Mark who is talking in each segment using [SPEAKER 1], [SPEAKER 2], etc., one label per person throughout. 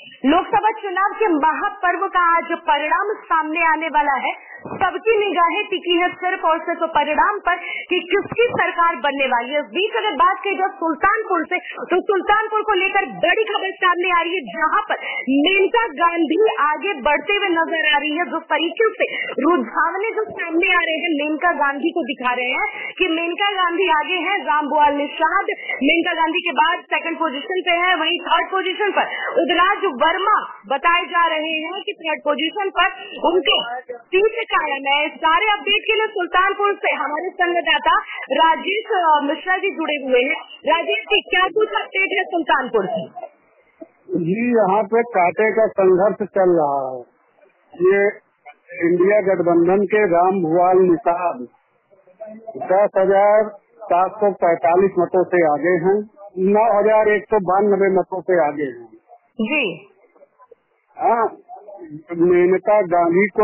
[SPEAKER 1] लोकसभा चुनाव के महापर्व का आज परिणाम सामने आने वाला है। सबकी निगाहें टिकी है सिर्फ और सिर्फ परिणाम पर कि किसकी सरकार बनने वाली है। इस बीच अगर बात की जाए सुल्तानपुर से, तो सुल्तानपुर को लेकर बड़ी खबर सामने आ रही है, जहां पर मेनका गांधी आगे बढ़ते हुए नजर आ रही है। जो तरीके से रुझाने जो सामने आ रहे हैं मेनका गांधी को दिखा रहे हैं कि मेनका गांधी आगे है, रामभुआल निषाद मेनका गांधी के बाद सेकंड पोजीशन पे है, वहीं थर्ड पोजीशन पर उदराज वर्मा बताए जा रहे हैं कि थर्ड पोजीशन पर उनके सीट कायम है। सारे अपडेट के लिए सुल्तानपुर से हमारे संवाददाता राजेश मिश्रा जी जुड़े हुए हैं। राजेश जी, क्या कुछ अपडेट है सुल्तानपुर से?
[SPEAKER 2] जी, यहाँ पे कांटे का संघर्ष चल रहा है। ये इंडिया गठबंधन के रामभुआल निषाद 10,745 मतों से आगे हैं, 9,192 मतों से आगे हैं
[SPEAKER 1] जी।
[SPEAKER 2] हाँ, मेनका गांधी को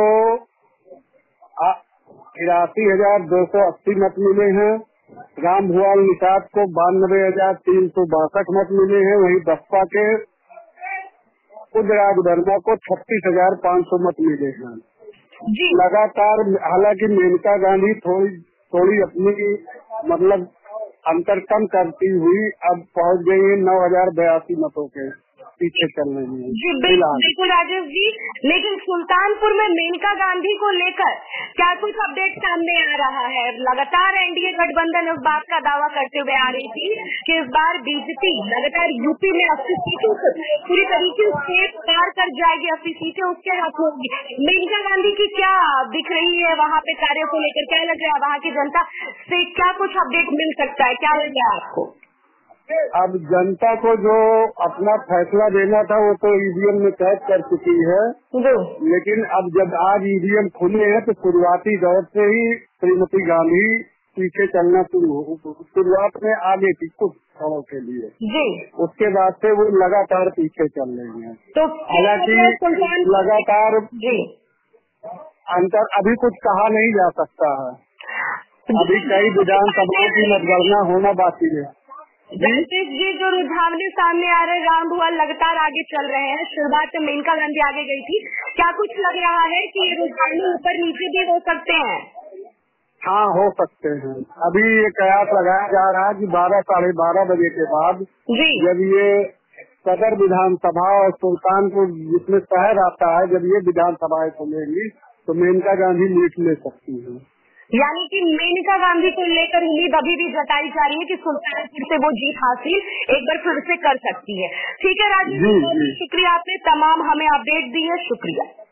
[SPEAKER 2] 83,280 मत मिले हैं, रामभुआल निषाद को 92,362 मत मिले हैं। वहीं बसपा के उदराज वर्मा को 36,500 मत मिले हैं
[SPEAKER 1] जी।
[SPEAKER 2] लगातार। हालांकि मेनका गांधी थोड़ी अपनी मतलब अंतर कम करती हुई अब पहुंच गई है 9,082 मतों के पीछे चल रही है
[SPEAKER 1] जी। बिल्कुल राजेश जी, लेकिन सुल्तानपुर में मेनका गांधी को लेकर क्या कुछ अपडेट सामने आ रहा है? लगातार एनडीए गठबंधन इस बात का दावा करते हुए आ रही थी कि इस बार बीजेपी लगातार यूपी में 80 सीटों से पूरी तरीके से पार कर जाएगी, 80 सीटें उसके हाथ होंगी। मेनका गांधी की क्या दिख रही है वहाँ पे कार्यों को लेकर? क्या लग रहा है वहाँ की जनता से क्या कुछ अपडेट मिल सकता है? क्या लग रहा है आपको?
[SPEAKER 2] अब जनता को जो अपना फैसला देना था वो तो ईवीएम में कैद कर चुकी है, लेकिन अब जब आज ईवीएम खुले हैं तो शुरुआती दौर से ही श्रीमती गांधी पीछे चलना शुरू हो। शुरुआत में आगे थी कुछ क्षणों के लिए
[SPEAKER 1] जी,
[SPEAKER 2] उसके बाद से वो लगातार पीछे चल रही हैं।
[SPEAKER 1] तो
[SPEAKER 2] हालांकि लगातार
[SPEAKER 1] जी
[SPEAKER 2] अंतर अभी कुछ कहा नहीं जा सकता है। अभी कई विधानसभाओं की मतगणना होना बाकी है।
[SPEAKER 1] ये जो रुझाने सामने आ रहे, रामभुआल लगातार आगे चल रहे हैं। शुरुआत में मेनका गांधी आगे गई थी, क्या कुछ लग रहा है कि ये रुझाने ऊपर नीचे भी हो सकते हैं?
[SPEAKER 2] हाँ, हो सकते हैं। अभी ये कयास लगाया जा रहा है कि 12 साढ़े 12 बजे के बाद
[SPEAKER 1] जी,
[SPEAKER 2] जब ये सदर विधानसभा और सुल्तानपुर जिसमें शहर आता है, जब ये विधानसभाएं खुलेंगी तो मेनका गांधी लीड ले सकती है।
[SPEAKER 1] यानी कि मेनका गांधी को लेकर उम्मीद अभी भी जताई जा रही है कि सुल्तानपुर से वो जीत हासिल एक बार फिर से कर सकती है। ठीक है राजेश जी, शुक्रिया, आपने तमाम हमें अपडेट दी है, शुक्रिया।